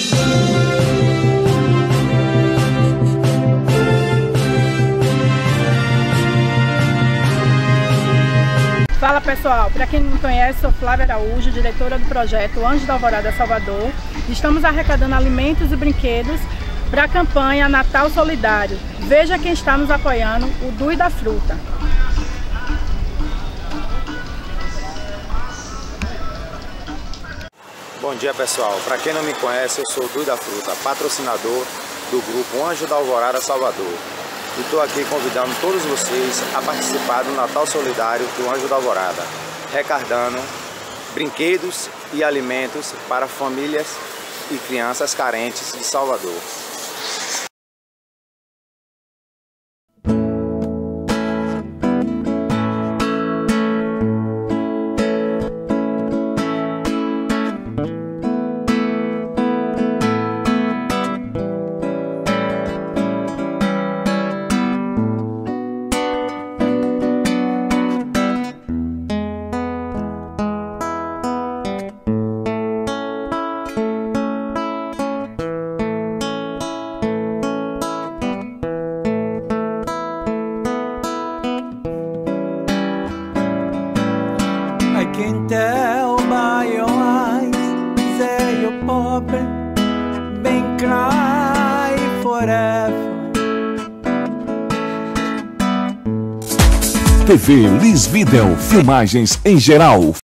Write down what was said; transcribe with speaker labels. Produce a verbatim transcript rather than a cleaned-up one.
Speaker 1: Fala pessoal, para quem não me conhece, sou Flávia Araújo, diretora do projeto Anjos da Alvorada Salvador. Estamos arrecadando alimentos e brinquedos para a campanha Natal Solidário. Veja quem está nos apoiando, o Du da Fruta.
Speaker 2: Bom dia pessoal, para quem não me conhece, eu sou o Du da Fruta, patrocinador do grupo Anjo da Alvorada Salvador. E estou aqui convidando todos vocês a participar do Natal Solidário do Anjo da Alvorada, arrecadando brinquedos e alimentos para famílias e crianças carentes de Salvador.
Speaker 3: I can tell by your eyes that you're pobre, bem cry forever.
Speaker 4: T V Liz Videl, filmagens em geral.